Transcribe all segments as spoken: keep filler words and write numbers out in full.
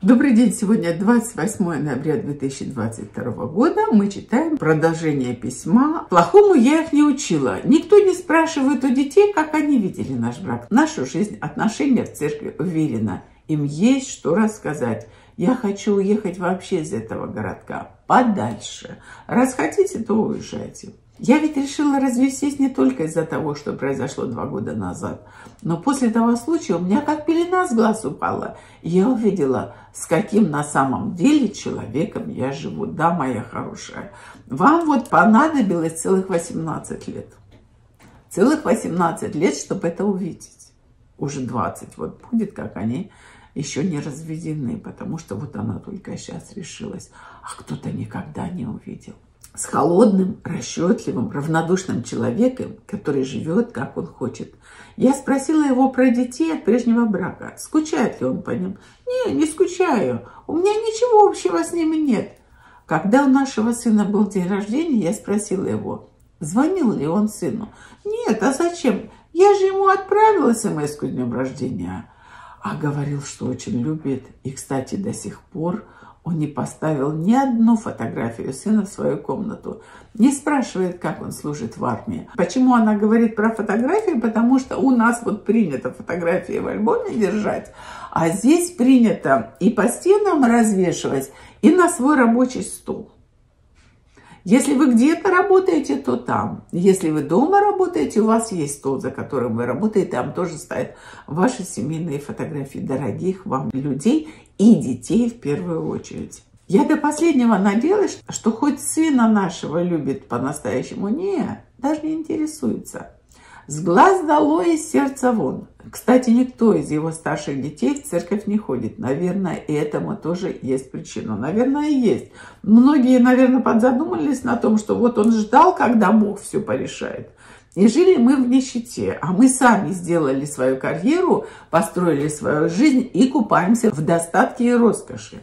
Добрый день! Сегодня двадцать восьмое ноября две тысячи двадцать второго года. Мы читаем продолжение письма. Плохому я их не учила. Никто не спрашивает у детей, как они видели наш брак, нашу жизнь, отношения в церкви. Уверена, им есть что рассказать. Я хочу уехать вообще из этого городка подальше. Раз хотите, то уезжайте. Я ведь решила развестись не только из-за того, что произошло два года назад, но после того случая у меня как пелена с глаз упала, и я увидела, с каким на самом деле человеком я живу. Да, моя хорошая, вам вот понадобилось целых восемнадцать лет. Целых восемнадцать лет, чтобы это увидеть. Уже двадцать вот будет, как они еще не разведены, потому что вот она только сейчас решилась, а кто-то никогда не увидел. С холодным, расчетливым, равнодушным человеком, который живет, как он хочет. Я спросила его про детей от прежнего брака. Скучает ли он по ним? Не, не скучаю. У меня ничего общего с ними нет. Когда у нашего сына был день рождения, я спросила его, звонил ли он сыну. Нет, а зачем? Я же ему отправила смс-ку с днем рождения. А говорил, что очень любит. И, кстати, до сих пор он не поставил ни одну фотографию сына в свою комнату. Не спрашивает, как он служит в армии. Почему она говорит про фотографии? Потому что у нас вот принято фотографии в альбоме держать, а здесь принято и по стенам развешивать, и на свой рабочий стол. Если вы где-то работаете, то там. Если вы дома работаете, у вас есть стол, за которым вы работаете, там тоже стоят ваши семейные фотографии дорогих вам людей и детей в первую очередь. Я до последнего надеялась, что хоть сына нашего любит по-настоящему. Нет, даже не интересуется. С глаз долой, из сердца вон. Кстати, никто из его старших детей в церковь не ходит. Наверное, и этому тоже есть причина. Наверное, и есть. Многие, наверное, подзадумались на том, что вот он ждал, когда Бог все порешает. И жили мы в нищете, а мы сами сделали свою карьеру, построили свою жизнь и купаемся в достатке и роскоши.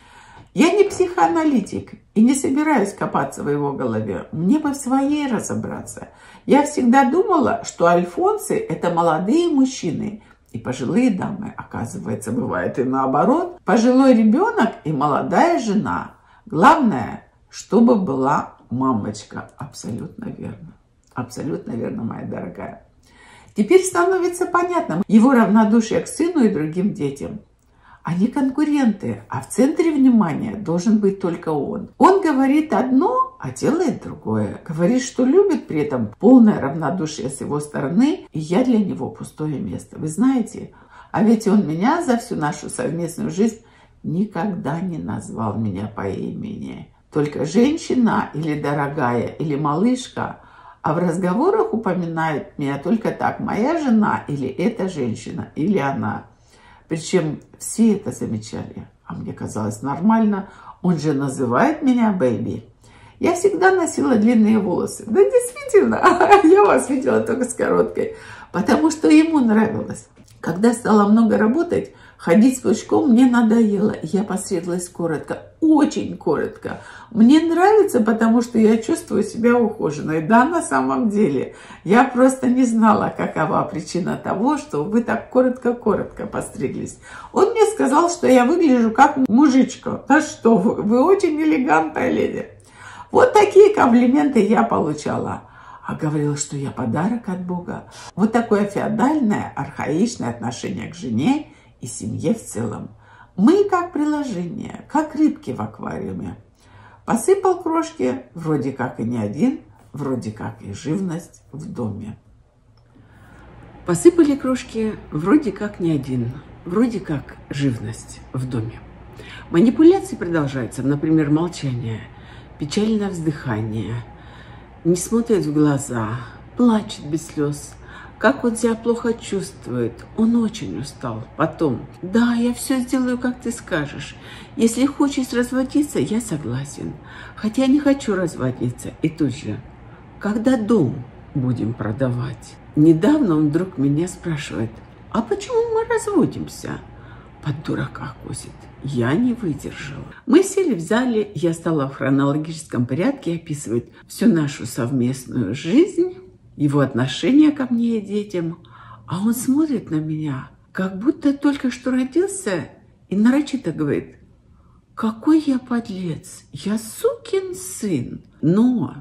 Я не психоаналитик и не собираюсь копаться в его голове. Мне бы в своей разобраться. Я всегда думала, что альфонсы – это молодые мужчины и пожилые дамы. Оказывается, бывает и наоборот. Пожилой ребенок и молодая жена. Главное, чтобы была мамочка. Абсолютно верно. Абсолютно верно, моя дорогая. Теперь становится понятным его равнодушие к сыну и другим детям. Они конкуренты, а в центре внимания должен быть только он. Он говорит одно, а делает другое. Говорит, что любит, при этом полное равнодушие с его стороны, и я для него пустое место. Вы знаете, а ведь он меня за всю нашу совместную жизнь никогда не назвал меня по имени. Только женщина или дорогая, или малышка, а в разговорах упоминает меня только так: моя жена, или эта женщина, или она. Причем все это замечали, а мне казалось нормально. Он же называет меня бэйби. Я всегда носила длинные волосы. Да, действительно, я вас видела только с короткой, потому что ему нравилось. Когда стала много работать, ходить с пучком мне надоело. Я постриглась коротко, очень коротко. Мне нравится, потому что я чувствую себя ухоженной. Да, на самом деле. Я просто не знала, какова причина того, что вы так коротко-коротко постриглись. Он мне сказал, что я выгляжу как мужичка. Да что вы, вы очень элегантная леди. Вот такие комплименты я получала. А говорила, что я подарок от Бога. Вот такое феодальное, архаичное отношение к жене и семье в целом. Мы как приложение, как рыбки в аквариуме. Посыпал крошки, вроде как и не один, вроде как и живность в доме. Посыпали крошки, вроде как не один, вроде как живность в доме. Манипуляции продолжаются, например, молчание, печальное вздыхание, не смотрит в глаза, плачет без слез. Как он себя плохо чувствует, он очень устал. Потом, да, я все сделаю, как ты скажешь. Если хочешь разводиться, я согласен. Хотя не хочу разводиться. И тут же, когда дом будем продавать? Недавно он вдруг меня спрашивает, а почему мы разводимся? Под дурака косит. Я не выдержала. Мы сели в зале, я стала в хронологическом порядке описывать всю нашу совместную жизнь, его отношение ко мне и детям, а он смотрит на меня, как будто только что родился и нарочито говорит: какой я подлец, я сукин сын. Но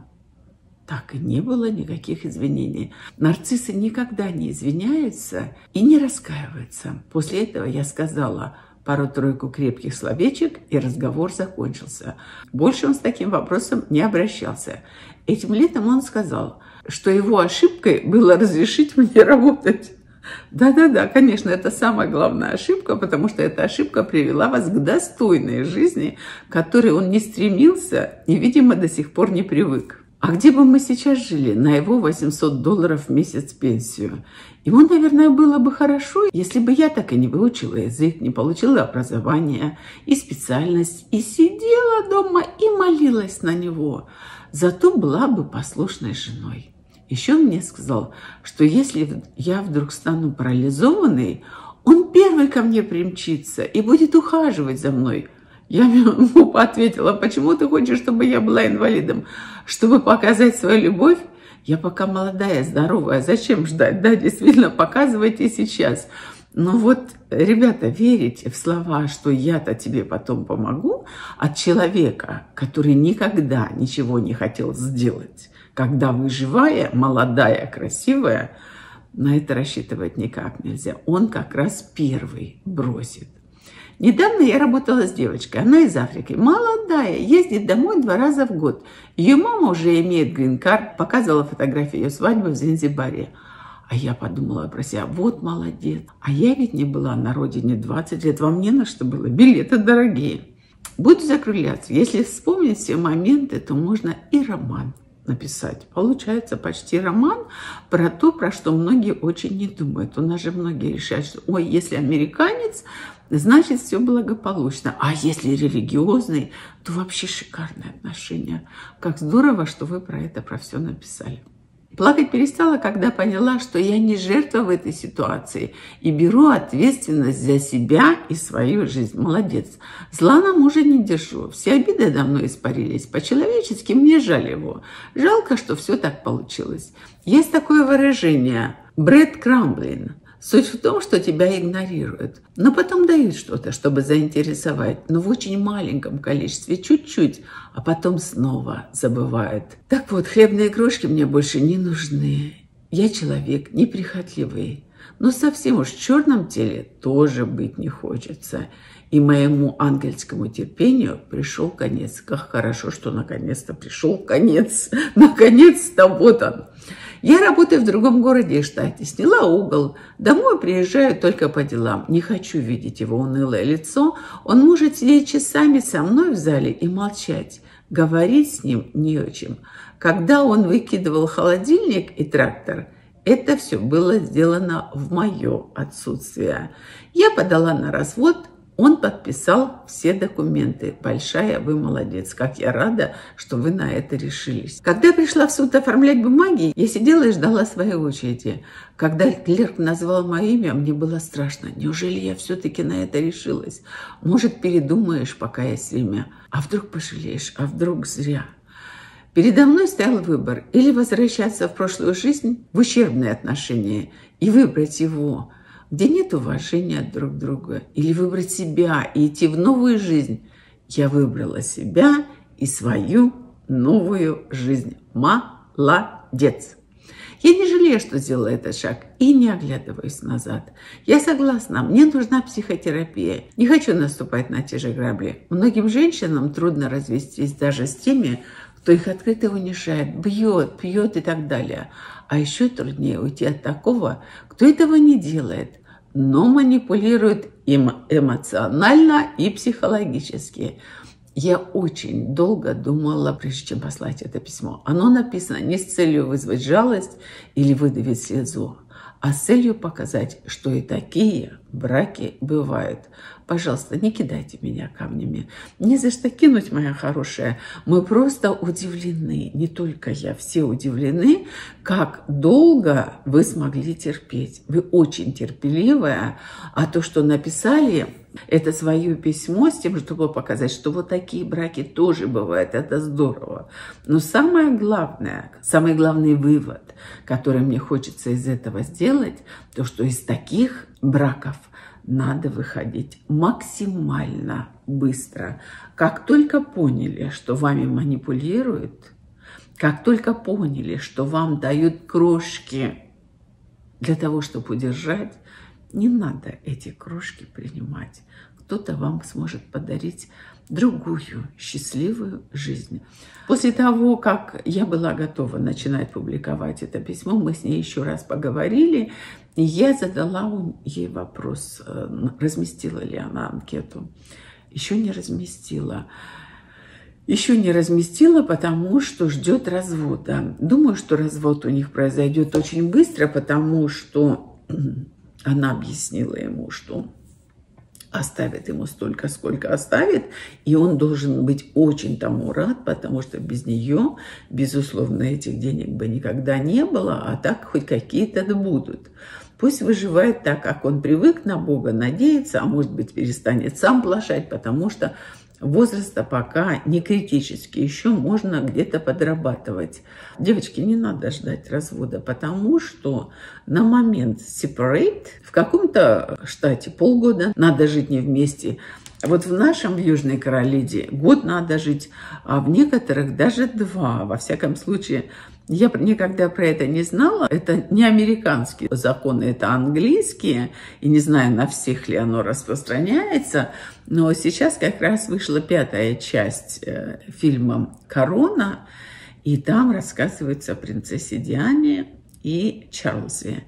так и не было никаких извинений. Нарциссы никогда не извиняются и не раскаиваются. После этого я сказала пару-тройку крепких словечек, и разговор закончился. Больше он с таким вопросом не обращался. Этим летом он сказал, что его ошибкой было разрешить мне работать. Да-да-да, конечно, это самая главная ошибка, потому что эта ошибка привела вас к достойной жизни, к которой он не стремился и, видимо, до сих пор не привык. А где бы мы сейчас жили на его восемьсот долларов в месяц пенсию? Ему, наверное, было бы хорошо, если бы я так и не выучила язык, не получила образование и специальность, и сидела дома и молилась на него. Зато была бы послушной женой. Еще он мне сказал, что если я вдруг стану парализованной, он первый ко мне примчится и будет ухаживать за мной. Я ему ответила: почему ты хочешь, чтобы я была инвалидом? Чтобы показать свою любовь? Я пока молодая, здоровая, зачем ждать? Да, действительно, показывайте сейчас. Но вот, ребята, верите в слова, что я-то тебе потом помогу, от человека, который никогда ничего не хотел сделать, когда вы живая, молодая, красивая, на это рассчитывать никак нельзя. Он как раз первый бросит. Недавно я работала с девочкой, она из Африки, молодая, ездит домой два раза в год. Ее мама уже имеет грин-карт, показывала фотографии ее свадьбы в Занзибаре. А я подумала про себя: вот молодец. А я ведь не была на родине двадцать лет, вам не на что было, билеты дорогие. Буду закругляться. Если вспомнить все моменты, то можно и роман написать. Получается почти роман про то, про что многие очень не думают. У нас же многие решают, что ой, если американец, значит все благополучно. А если религиозный, то вообще шикарные отношения. Как здорово, что вы про это, про все написали. Плакать перестала, когда поняла, что я не жертва в этой ситуации и беру ответственность за себя и свою жизнь. Молодец. Зла на мужа не держу. Все обиды давно испарились. По-человечески мне жаль его. Жалко, что все так получилось. Есть такое выражение «breadcrumbing». Суть в том, что тебя игнорируют, но потом дают что-то, чтобы заинтересовать, но в очень маленьком количестве, чуть-чуть, а потом снова забывают. Так вот, хлебные крошки мне больше не нужны. Я человек неприхотливый, но совсем уж в черном теле тоже быть не хочется. И моему ангельскому терпению пришел конец. Как хорошо, что наконец-то пришел конец. Наконец-то вот он. Я работаю в другом городе и штате, сняла угол. Домой приезжаю только по делам. Не хочу видеть его унылое лицо. Он может сидеть часами со мной в зале и молчать. Говорить с ним не о чем. Когда он выкидывал холодильник и трактор, это все было сделано в мое отсутствие. Я подала на развод. Он подписал все документы. Большая вы молодец. Как я рада, что вы на это решились. Когда я пришла в суд оформлять бумаги, я сидела и ждала своей очереди. Когда клерк назвал мое имя, мне было страшно. Неужели я все-таки на это решилась? Может, передумаешь, пока есть время? А вдруг пожалеешь? А вдруг зря? Передо мной стоял выбор. Или возвращаться в прошлую жизнь, в ущербные отношения, и выбрать его, где нет уважения друг к другу, или выбрать себя и идти в новую жизнь. Я выбрала себя и свою новую жизнь. Молодец! Я не жалею, что сделала этот шаг, и не оглядываюсь назад. Я согласна, мне нужна психотерапия. Не хочу наступать на те же грабли. Многим женщинам трудно развестись даже с теми, кто их открыто унижает, бьет, пьет и так далее. А еще труднее уйти от такого, кто этого не делает, но манипулирует им эмоционально и психологически. Я очень долго думала, прежде чем послать это письмо. Оно написано не с целью вызвать жалость или выдавить слезу, а с целью показать, что и такие браки бывают. Пожалуйста, не кидайте меня камнями. Не за что кинуть, моя хорошая. Мы просто удивлены, не только я, все удивлены, как долго вы смогли терпеть. Вы очень терпеливая, а то, что написали, это свое письмо с тем, чтобы показать, что вот такие браки тоже бывают, это здорово. Но самое главное, самый главный вывод, который мне хочется из этого сделать, то, что из таких браков надо выходить максимально быстро. Как только поняли, что вами манипулируют, как только поняли, что вам дают крошки для того, чтобы удержать, не надо эти крошки принимать. Кто-то вам сможет подарить другую счастливую жизнь. После того, как я была готова начинать публиковать это письмо, мы с ней еще раз поговорили, и я задала ей вопрос, разместила ли она анкету. Еще не разместила. Еще не разместила, потому что ждет развода. Думаю, что развод у них произойдет очень быстро, потому что она объяснила ему, что оставит ему столько, сколько оставит, и он должен быть очень тому рад, потому что без нее, безусловно, этих денег бы никогда не было, а так хоть какие-то будут. Пусть выживает так, как он привык на Бога надеяться, а может быть перестанет сам плашать, потому что возраста пока не критически, еще можно где-то подрабатывать. Девочки, не надо ждать развода, потому что на момент separate в каком-то штате полгода надо жить не вместе. Вот в нашем, в Южной Каролине, год надо жить, а в некоторых даже два. Во всяком случае, я никогда про это не знала. Это не американские законы, это английские. И не знаю, на всех ли оно распространяется. Но сейчас как раз вышла пятая часть э, фильма «Корона». И там рассказывается о принцессе Диане и Чарльзе.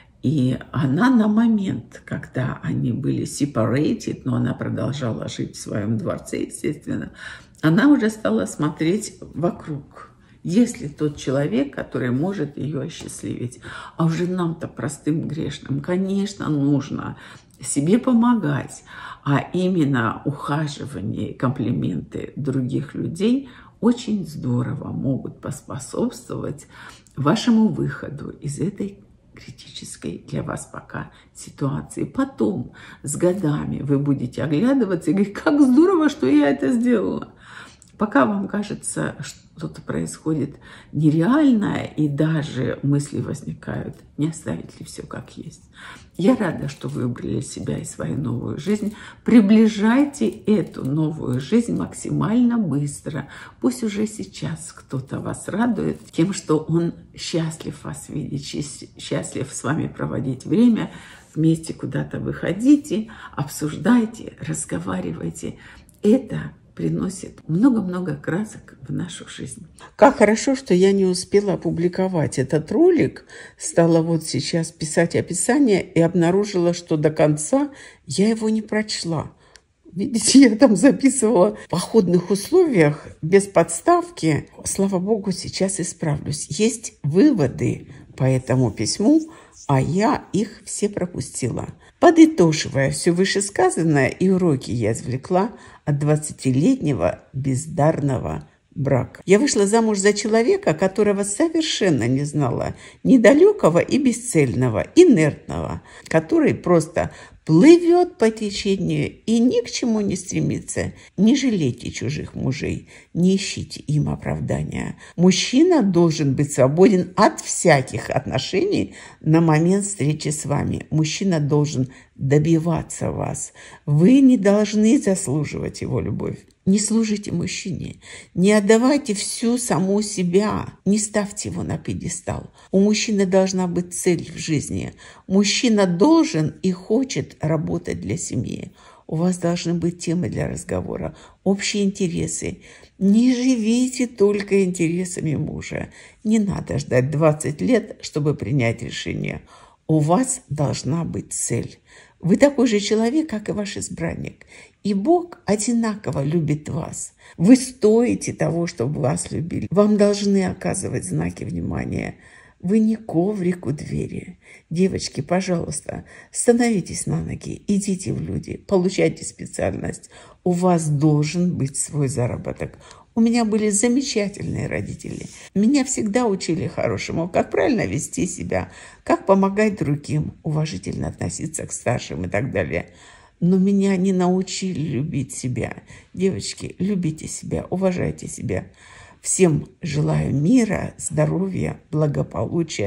И она на момент, когда они были separated, но она продолжала жить в своем дворце, естественно, она уже стала смотреть вокруг. Есть ли тот человек, который может ее осчастливить? А уже нам-то, простым грешным, конечно, нужно себе помогать. А именно ухаживание, комплименты других людей очень здорово могут поспособствовать вашему выходу из этой критической для вас пока ситуации. Потом, с годами, вы будете оглядываться и говорить, как здорово, что я это сделала. Пока вам кажется, что-то происходит нереальное, и даже мысли возникают, не оставить ли все как есть. Я рада, что вы выбрали себя и свою новую жизнь. Приближайте эту новую жизнь максимально быстро. Пусть уже сейчас кто-то вас радует тем, что он счастлив вас видеть, счастлив с вами проводить время. Вместе куда-то выходите, обсуждайте, разговаривайте. Это приносит много-много красок в нашу жизнь. Как хорошо, что я не успела опубликовать этот ролик. Стала вот сейчас писать описание и обнаружила, что до конца я его не прочла. Видите, я там записывала в походных условиях, без подставки. Слава богу, сейчас исправлюсь. Есть выводы по этому письму, а я их все пропустила. Подытоживая все вышесказанное, и уроки я извлекла от двадцатилетнего бездарного брака. Я вышла замуж за человека, которого совершенно не знала, недалекого и бесцельного, инертного, который просто плывет по течению и ни к чему не стремится. Не жалейте чужих мужей, не ищите им оправдания. Мужчина должен быть свободен от всяких отношений на момент встречи с вами. Мужчина должен добиваться вас. Вы не должны заслуживать его любовь. Не служите мужчине, не отдавайте всю саму себя, не ставьте его на пьедестал. У мужчины должна быть цель в жизни. Мужчина должен и хочет работать для семьи. У вас должны быть темы для разговора, общие интересы. Не живите только интересами мужа. Не надо ждать двадцать лет, чтобы принять решение. У вас должна быть цель. Вы такой же человек, как и ваш избранник. И Бог одинаково любит вас. Вы стоите того, чтобы вас любили. Вам должны оказывать знаки внимания. Вы не коврик у двери. Девочки, пожалуйста, становитесь на ноги, идите в люди, получайте специальность. У вас должен быть свой заработок. У меня были замечательные родители. Меня всегда учили хорошему, как правильно вести себя, как помогать другим, уважительно относиться к старшим и так далее. Но меня не научили любить себя. Девочки, любите себя, уважайте себя. Всем желаю мира, здоровья, благополучия и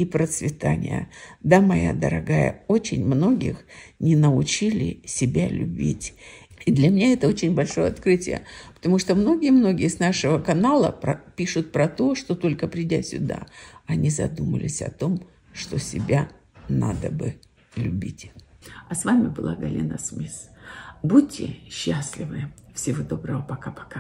и процветания. Да, моя дорогая, очень многих не научили себя любить. И для меня это очень большое открытие, потому что многие-многие с нашего канала про, пишут про то, что только придя сюда, они задумались о том, что себя надо бы любить. А с вами была Галина Смис. Будьте счастливы. Всего доброго. Пока-пока.